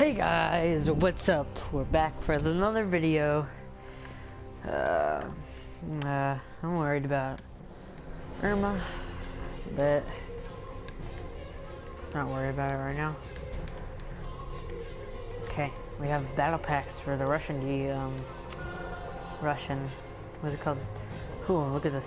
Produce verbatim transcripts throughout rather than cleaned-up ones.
Hey guys, what's up? We're back for another video. Uh, uh, I'm worried about Irma, but let's not worry about it right now. Okay, we have battle packs for the Russian, the um, Russian, what's it called? Cool, look at this.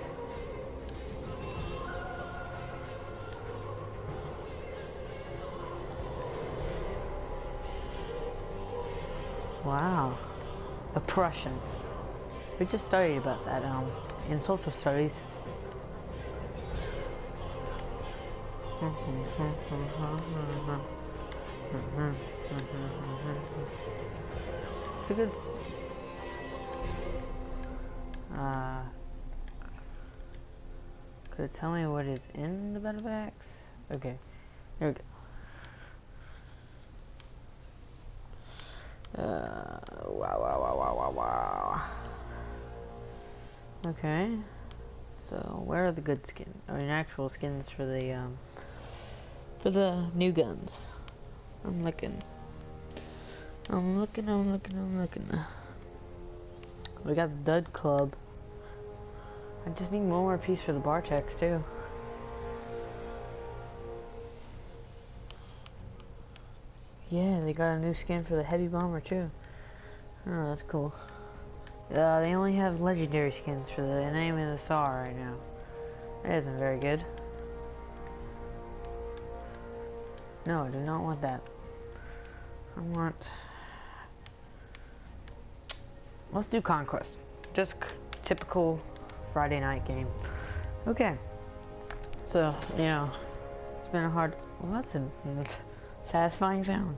Wow, a Prussian. We just studied about that um, in social studies. It's a good. Uh, could it tell me what is in the battle packs? Okay, there we go. Uh, wow, wow, wow, wow, wow, wow. Okay, so where are the good skins? I mean, actual skins for the um, for the new guns. I'm looking. I'm looking. I'm looking. I'm looking. We got the Dud Club. I just need one more piece for the Bartex too. Yeah, they got a new skin for the Heavy Bomber too. Oh, that's cool. Uh, they only have legendary skins for the name of the S A R right now. That isn't very good. No, I do not want that. I want... Let's do Conquest. Just c typical Friday night game. Okay. So, you know, it's been a hard... Well, that's a... satisfying sound.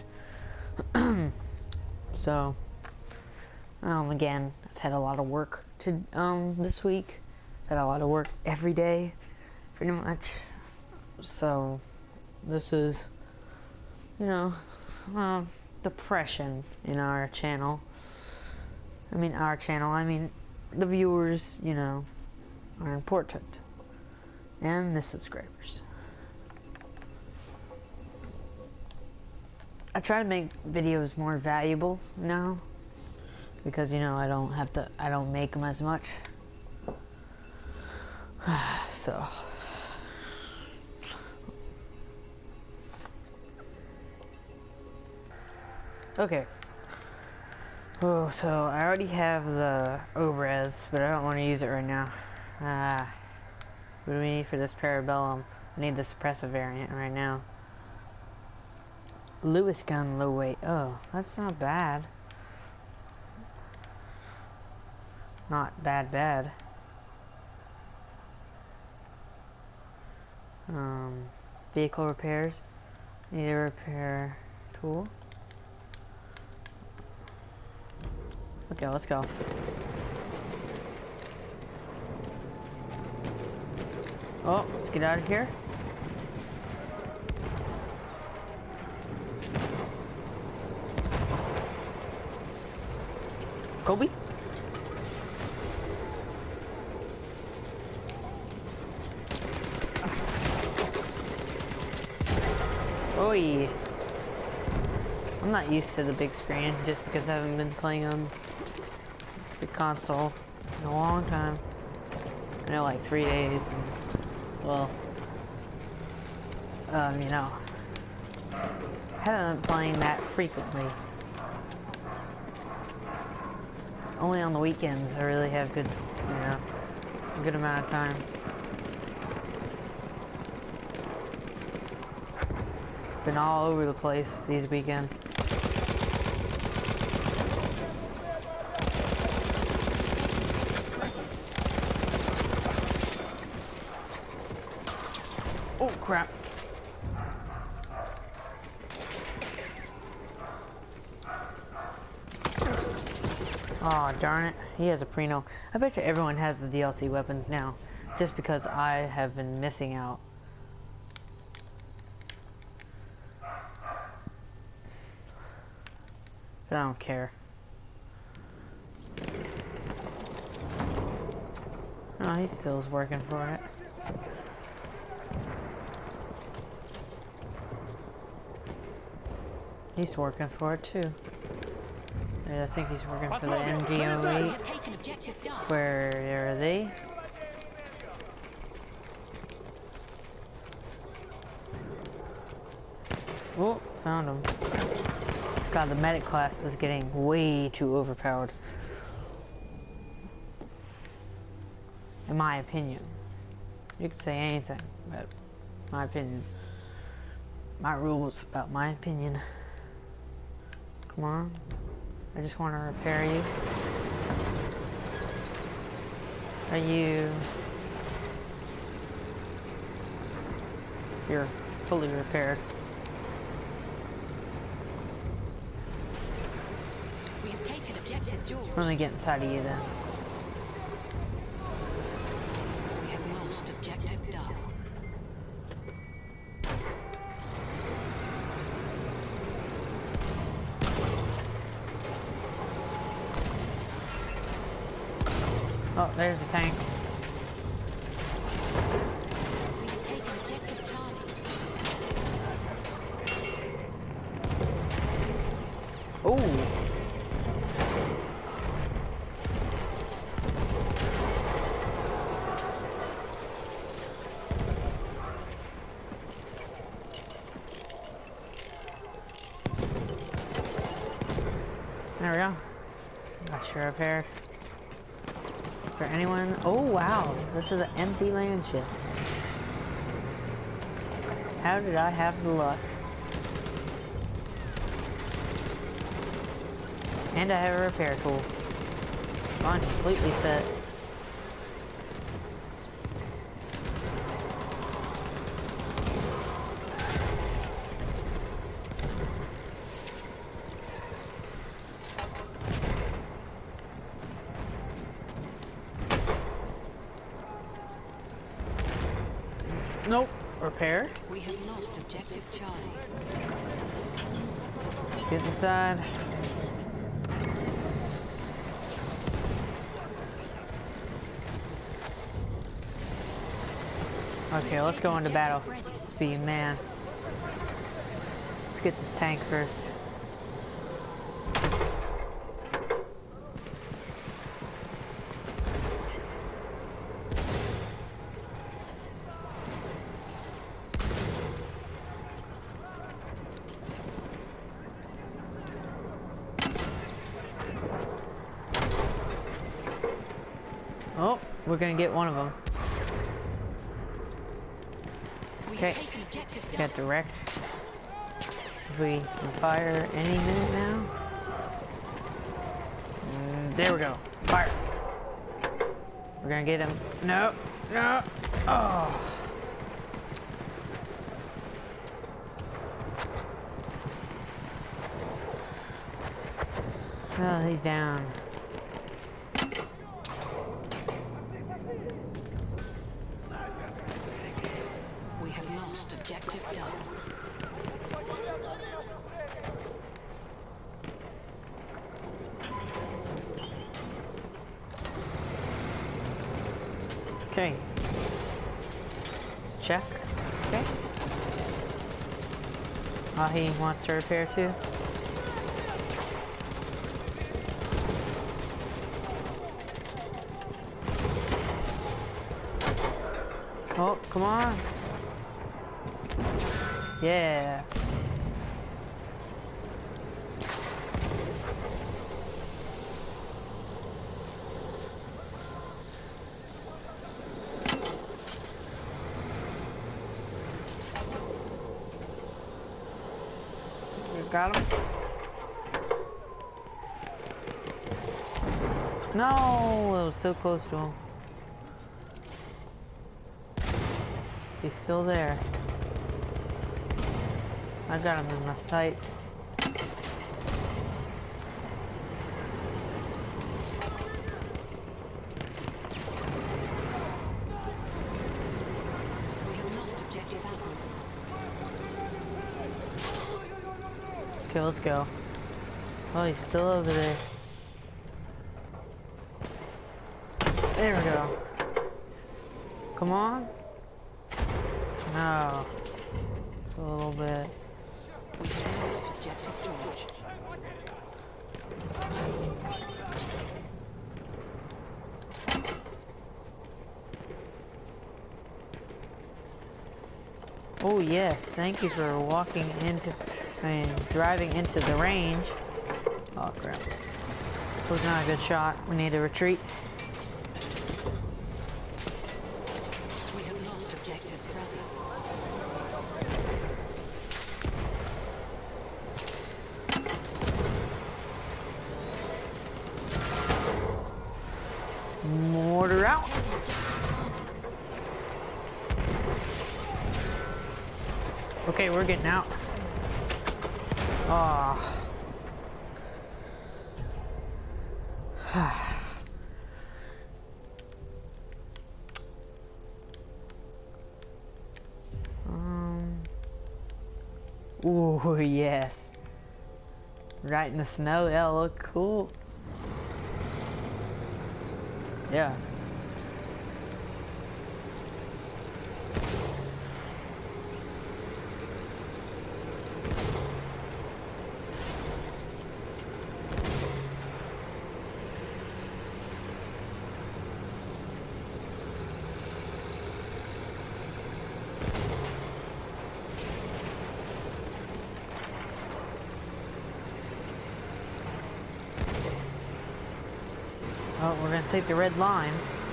So um again, I've had a lot of work to um this week. I've had a lot of work every day pretty much, so this is, you know, uh, depression in our channel. I mean our channel I mean the viewers, you know, are important, and the subscribers. I try to make videos more valuable now, because, you know, I don't have to, I don't make them as much. So. Okay. Oh, so I already have the O-Res, but I don't want to use it right now. Ah. Uh, what do we need for this Parabellum? I need the suppressive variant right now. Lewis gun, low weight. Oh, that's not bad. Not bad, bad. Um, vehicle repairs. Need a repair tool. Okay, let's go. Oh, let's get out of here. Kobe? Oi! I'm not used to the big screen just because I haven't been playing on the console in a long time. I know, like three days. And, well, um, you know, I haven't been playing that frequently. Only on the weekends I really have good, you know, a good amount of time. Been all over the place these weekends. Oh crap. Aw, oh, darn it. He has a Prino. I bet you everyone has the D L C weapons now, just because I have been missing out. But I don't care. Oh, he still is working for it. He's working for it too. Yeah, I think he's working for the M G oh eight. Where are they? Oh, found him. God, the medic class is getting way too overpowered. In my opinion. You could say anything, but my opinion. My rules about my opinion. Come on. I just want to repair you. Are you... You're fully repaired. We have taken objective George. Let me get inside of you then. We have lost objective Duff. Oh, there's the tank. We have taken objective Charlie. Oh! There we go. Got your repair. For anyone? Oh wow, this is an empty land ship. How did I have the luck? And I have a repair tool. I'm completely set. Nope. Repair. We have lost objective Charlie. Get inside. Okay, let's go into battle. Speed man. Let's get this tank first. Oh, we're gonna get one of them. Okay, got direct. If we can fire any minute now. Mm, there we go. Fire. We're gonna get him. No, no. Oh. Oh, he's down. We have lost objective Duff. Okay. Check. Okay. Oh, he wants to repair too. Oh, come on. Yeah. Got him. No, it was so close to him. He's still there. I got him in my sights. We have lost objective apples. Okay, let's go. Oh, he's still over there. There we go. Come on. No. Just a little bit. We have lost objective objective George. Oh yes, thank you for walking into, I mean, driving into the range. Oh crap. Was not a good shot. We need to retreat. We have lost objective Freddy. Mortar out. Taking objective Charlie. Okay, we're getting out. Oh. um. Ooh, yes. Right in the snow. That'll look cool. Yeah. Oh, we're gonna take the red line.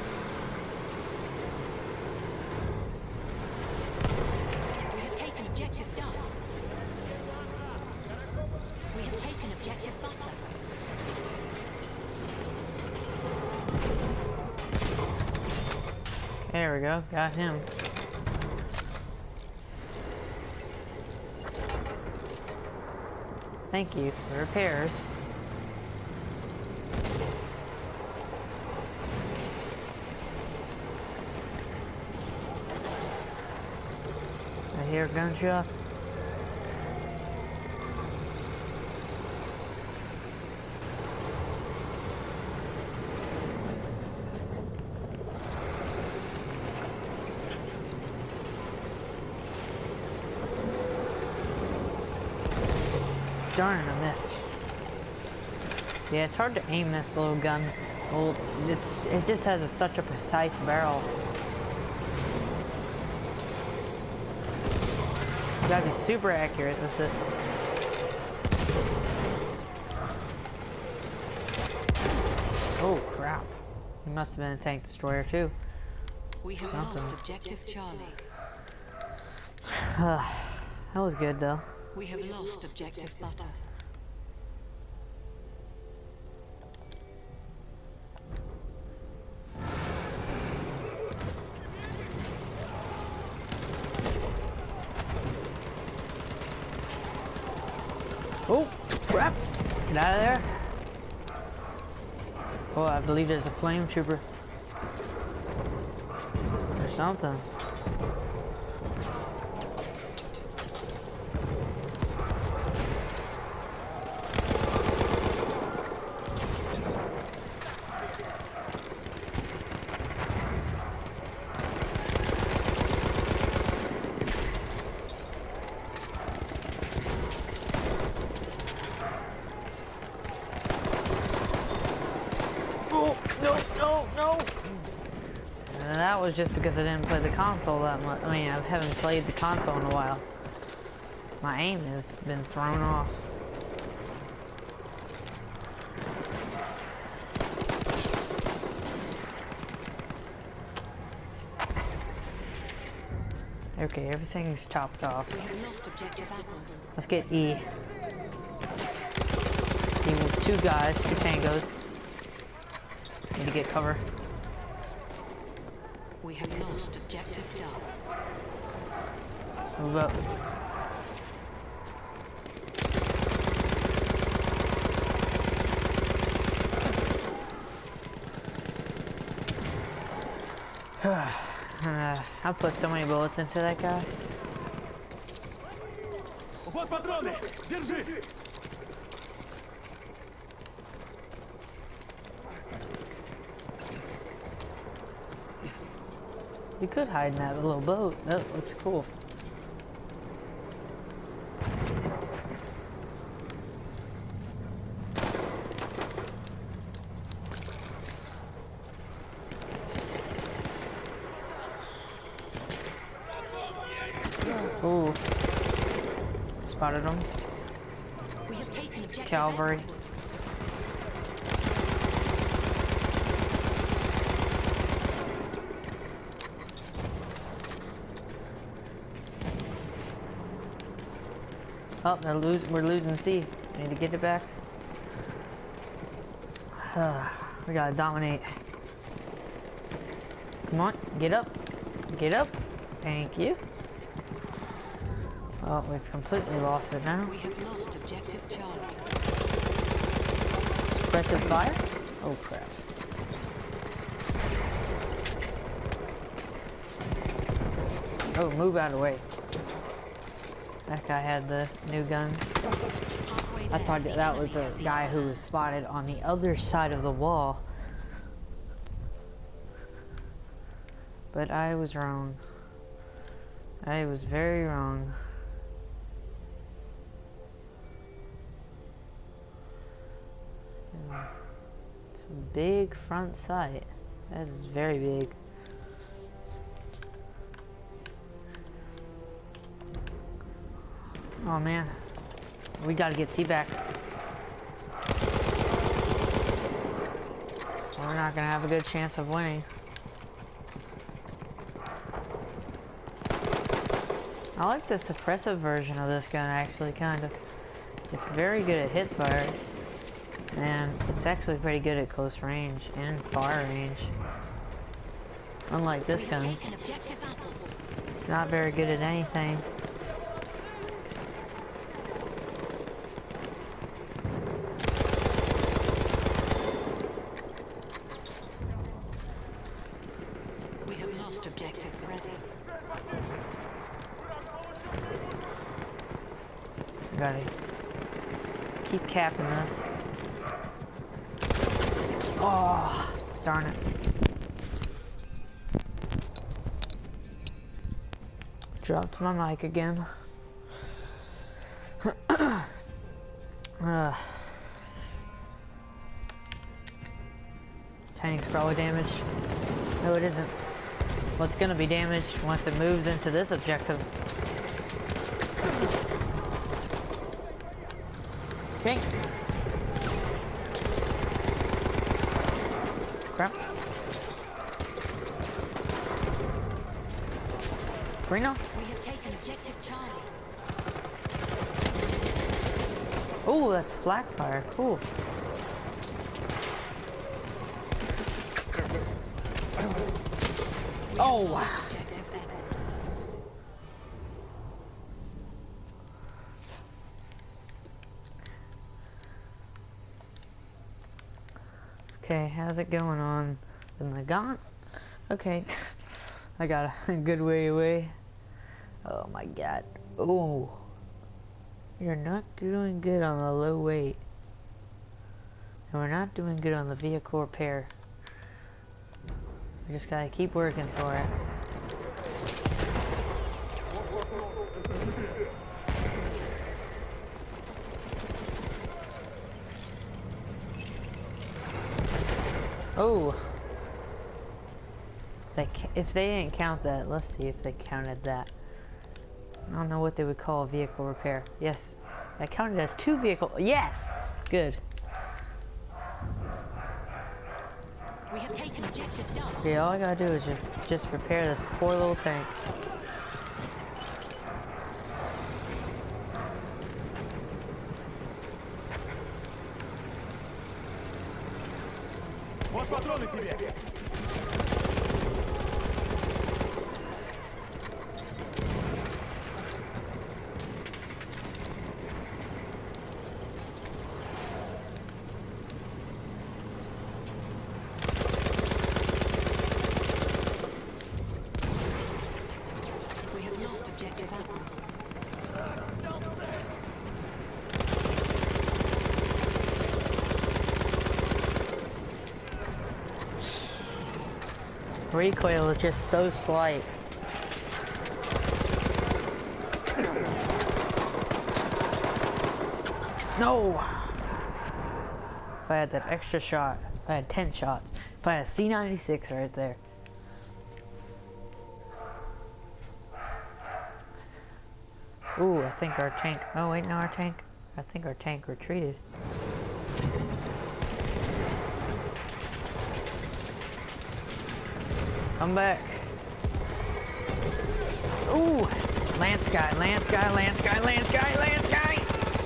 We have taken objective Duff. We have taken objective Butter. There we go, got him. Thank you for repairs. I hear gunshots. Darn it, I missed. Yeah, it's hard to aim this little gun. Well, it's it just has a, such a precise barrel. You gotta be super accurate with it. Oh crap! He must have been a tank destroyer too. We have Something. lost objective Charlie. That was good though. We have lost objective Butter. Oh crap! Get out of there! Oh, I believe there's a flame trooper. Or something. Oh, no, no, no! And that was just because I didn't play the console that much. I mean, I haven't played the console in a while. My aim has been thrown off. Okay, everything's chopped off. We have lost objective Apples. Let's get E. See, with two guys, two tangos. Need to get cover. We have lost objective Duff. Move up. uh, I put so many bullets into that guy. Вот патроны! Держи! You could hide in that little boat. That looks cool. Ooh. Spotted him. We have taken objective Cavalry. Edward. Oh, they're lose we're losing C. Need to get it back. We gotta dominate. Come on, get up. Get up. Thank you. Oh, we've completely lost it now. We have lost objective Charlie. Suppressive fire? Oh crap. Oh, move out of the way. That guy had the new gun. Halfway I there, thought the that, that enemy was a has the guy upper who was spotted on the other side of the wall. But I was wrong. I was very wrong. And it's a big front sight. That is very big. Oh man, we gotta get C back. We're not gonna have a good chance of winning. I like the suppressive version of this gun actually, kind of. It's very good at hip fire, and it's actually pretty good at close range and far range. Unlike this We have gun, taken objective apples. it's not very good at anything. We have lost objective Freddy. Gotta keep capping this. Oh, darn it. Dropped my mic again. uh, tank's probably damaged. No, it isn't. Well, it's gonna be damaged once it moves into this objective. Okay. Crap. Reno? We have taken objective Charlie. Oh, that's flak fire. Cool. Oh, wow. Objective Edward. Okay, how's it going on in the gaunt? Okay, I got a good way away. Oh my god. Oh, you're not doing good on the low weight. And we're not doing good on the vehicle repair. We just gotta keep working for it. Oh, if they, ca- if they didn't count that, let's see if they counted that. I don't know what they would call a vehicle repair. Yes, that counted as two vehicle. Yes, good. We have taken objective Dove. Okay, all I gotta do is just just repair this poor little tank. Вот патроны тебе! We have lost objective apples. Recoil is just so slight. No! If I had that extra shot, if I had ten shots, if I had a C ninety-six right there. Ooh, I think our tank... Oh, wait, no, our tank... I think our tank retreated. Come back. Ooh! Lance guy, Lance guy, Lance guy, Lance guy, Lance guy!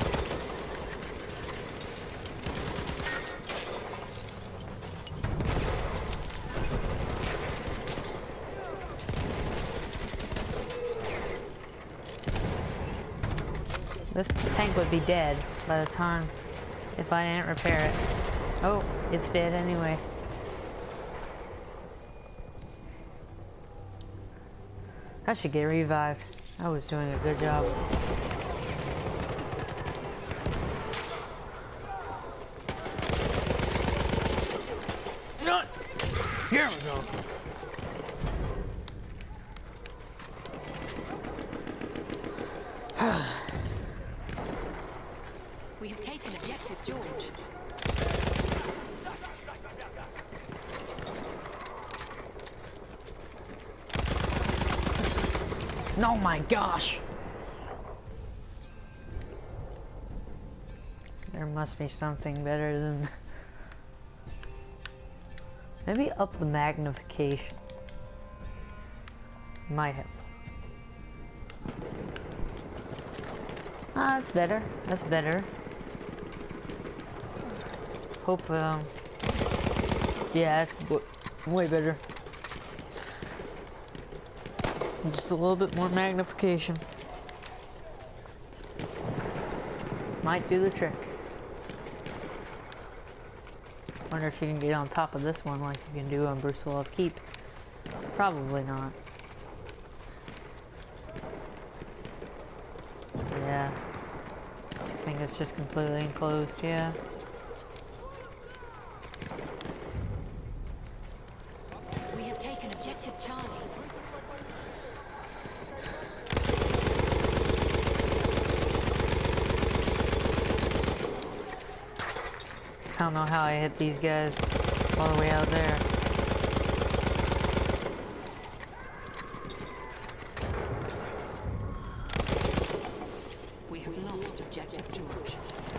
This tank would be dead by the time if I didn't repair it. Oh, it's dead anyway. I should get revived. I was doing a good job. No! Here we go. We have taken objective George. No, my gosh! There must be something better than... Maybe up the magnification. Might help. Ah, that's better. That's better. Hope, um... yeah, that's w way better. Just a little bit more magnification. Might do the trick. Wonder if you can get on top of this one like you can do on Brusilov Keep. Probably not. Yeah. I think it's just completely enclosed, yeah. We have taken objective Charlie. I don't know how I hit these guys all the way out there. We have lost objective George.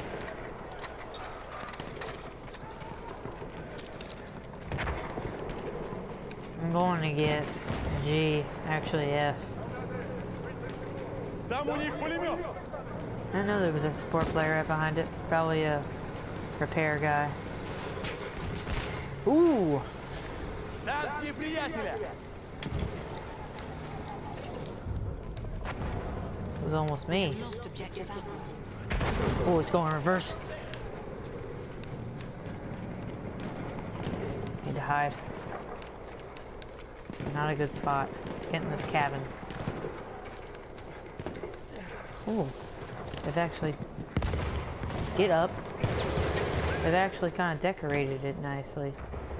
I'm going to get G, actually F. Там у них пулемет! I know there was a support player right behind it. Probably a repair guy. Ooh! Там неприятеля! It was almost me. We lost objective apples. Oh, it's going reverse. Need to hide. It's not a good spot. Let's get in this cabin. Ooh. They've actually... Get up. They've actually kind of decorated it nicely.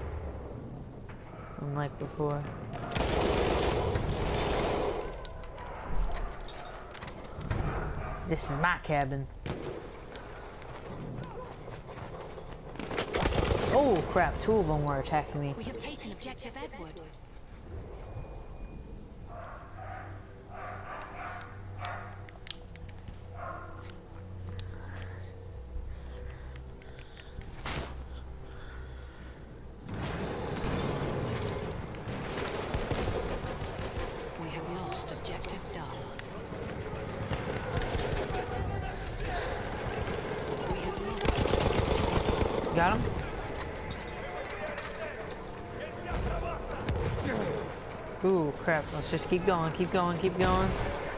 Unlike before. This is my cabin. Oh crap, two of them were attacking me. We have taken objective Edward. We have lost objective Duff. We have lost. Got him? Ooh, crap. Let's just keep going, keep going, keep going.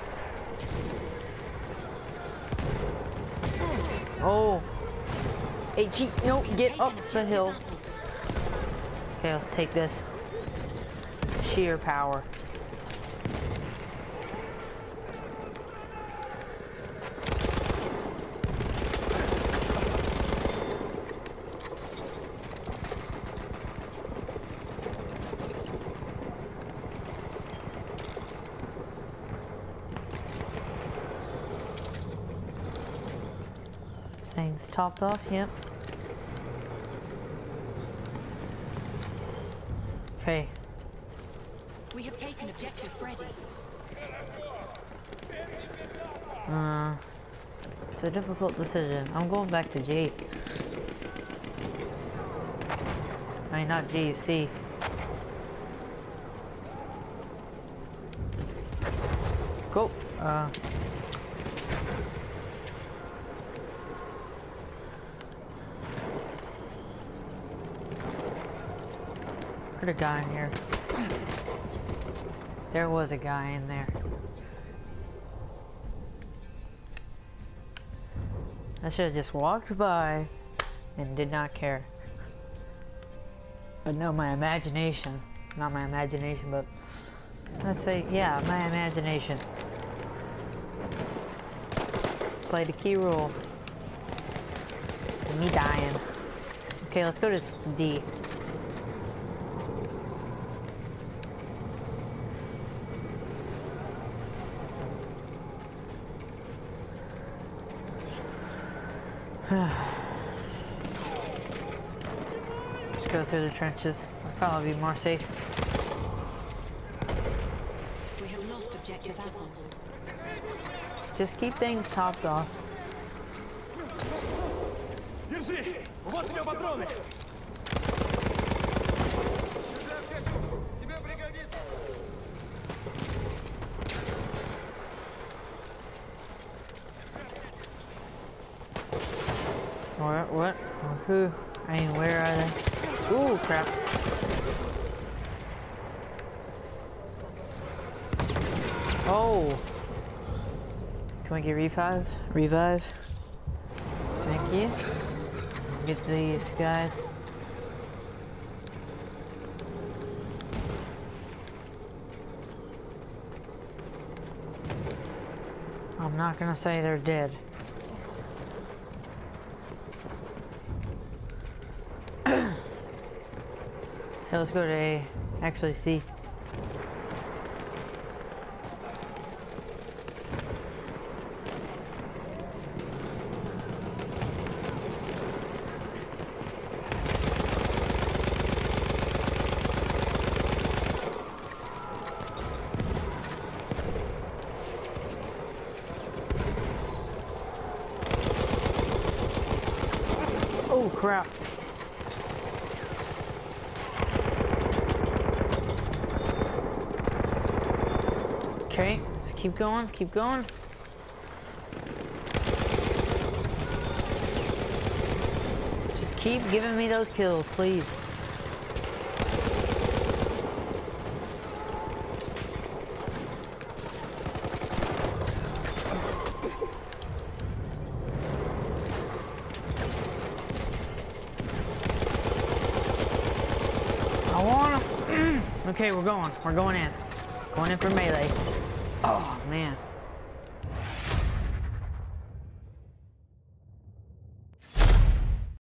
Oh. H E, no, get up the hill. Okay, let's take this. Sheer power. Things topped off, yep. Okay. We have taken objective Freddy. Uh, it's a difficult decision. I'm going back to G. I mean, not G, C. Go. Uh. Heard a guy in here. There was a guy in there. I should have just walked by and did not care. But no, my imagination. Not my imagination, but let's say, yeah, my imagination. Played a key role. Me dying. Okay, let's go to D. Just go through the trenches. I'll probably be more safe. We have lost objective apples. Just keep things topped off. Держи! Вот тебе патроны! Тебе пригодится! What? What? Who? I mean, where are they? Ooh, crap. Oh! Can we get revive? Revive? Thank you. Get these guys. I'm not gonna say they're dead. Okay, let's go to A. Actually, C. Oh crap. Okay, let's keep going, keep going. Just keep giving me those kills, please. I wanna. Okay, we're going. We're going in. Going in for melee. Oh man.